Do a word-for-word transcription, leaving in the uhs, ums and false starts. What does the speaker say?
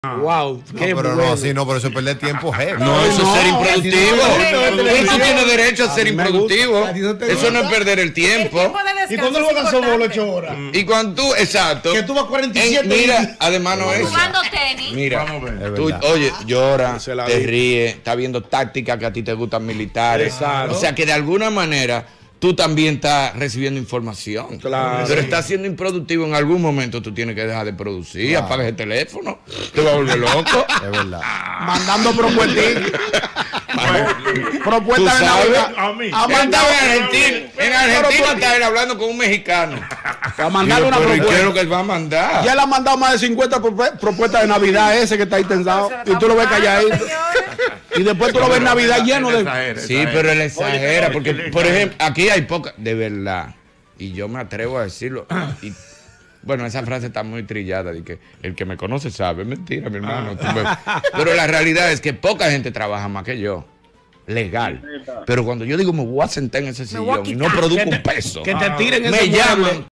Wow, qué no, pero bueno. No, así no, pero eso es perder tiempo, jefe. No, eso no, es ser improductivo. Tú tienes derecho a ser improductivo. Eso no es perder el tiempo. ¿Y cuando lo vas a hacer solo ocho horas? Y cuando tú, exacto. Que tú vas cuarenta y siete. Mira, además no es. Jugando tenis. Mira, tú, oye, llora, te ríes, estás viendo tácticas que a ti te gustan militares. O sea que de alguna manera tú también estás recibiendo información. Claro. Pero estás siendo improductivo. En algún momento tú tienes que dejar de producir. Claro. Apagas el teléfono. Te vas a volver loco. Es verdad. Mandando propuestas. Propuestas de Navidad. A mí. A mandar en Argentina. En Argentina está él hablando con un mexicano. A mandarle una propuesta. ¿Qué es lo que él va a mandar? Ya le han mandado más de cincuenta propuestas de Navidad ese que está ahí tensado. Y tú lo ves calladito. Y después tú lo ves en Navidad lleno de... Sí, pero él exagera. Porque, por ejemplo, aquí hay poca... De verdad. Y yo me atrevo a decirlo. Y, bueno, esa frase está muy trillada. De que el que me conoce sabe. Mentira, mi hermano. Pero la realidad es que poca gente trabaja más que yo. Legal. Pero cuando yo digo me voy a sentar en ese sillón y no produzco un peso. Que te tiren ese me llaman.